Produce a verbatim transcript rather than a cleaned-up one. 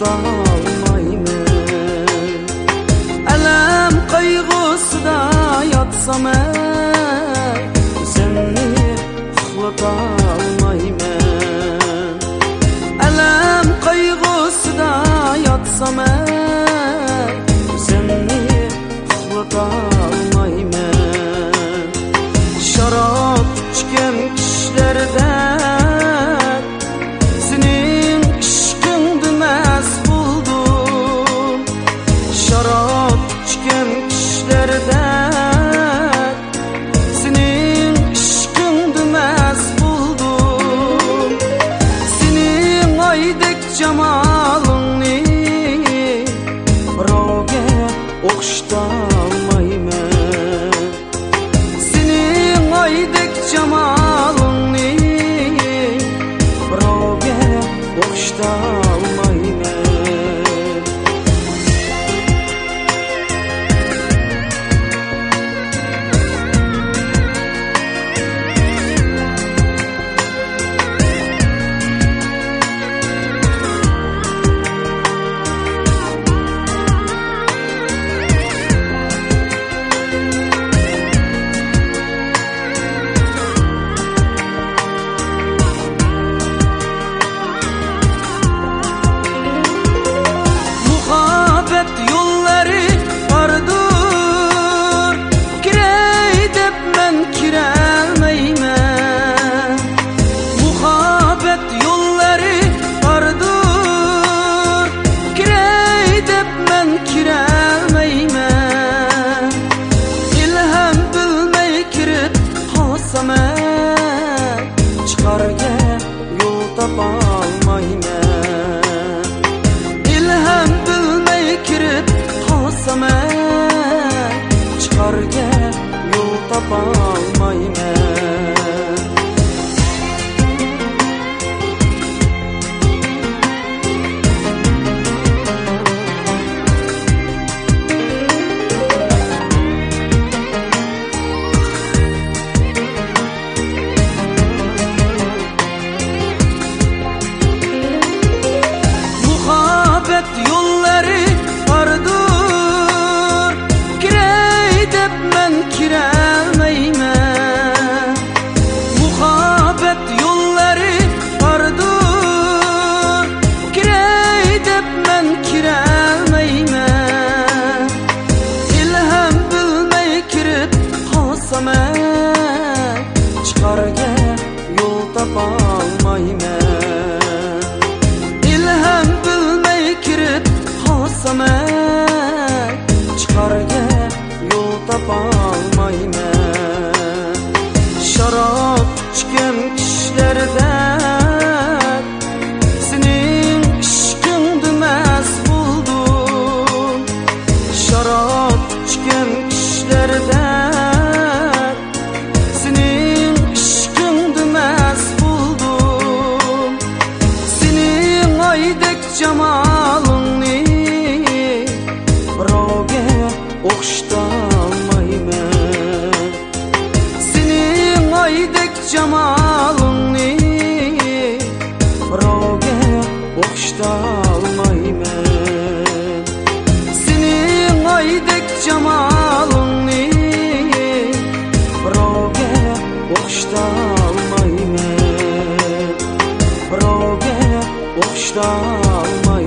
olmayman. Alam qayg'usida yotsam seni uxlata olmayman. Alam qayg'usida yotsam seni uxlata olmayman. Sharob ichgan kishilardan sening ishqingda mast bo'ldim. Sharob ichgan kishilardan sening ishqingda mast bo'ldim. Sening oydek jamolingni birovga o'xshata olmayman. Sening oydek jamolingni birovga o'xshata olmayman. Yolları vardır, kirey deb men kirelmeymen. Muhabbet yolları vardır, kirey deb men kirelmeymen. İlham bilmey kirip kalsam çıkarga yol tapalmayman. İlham bilmey kirip kalsam çıkarga yol tapalmayman. Muhabbet yolları vardır, kirey deb men kirelmeymen. Muhabbet yolları vardır, kirey deb men kirelmeymen. İlham bilmey kirip kalsam çıkarga yol tapalmayman. İlham bilmey kirip kalsam çıkarga yol tapalmayman. Sharob ichgan kishilardan sening ishqingda mast bo'ldim. Sharob ichgan kishilardan sening ishqingda mast bo'ldim. Sening oydek jamolingni birovga o'xshata olmayman. Sening oydek jamolingni birovga o'xshata olmayman. Sening oydek jamolingni birovga o'xshata olmayman. Birovga o'xshata olmayman.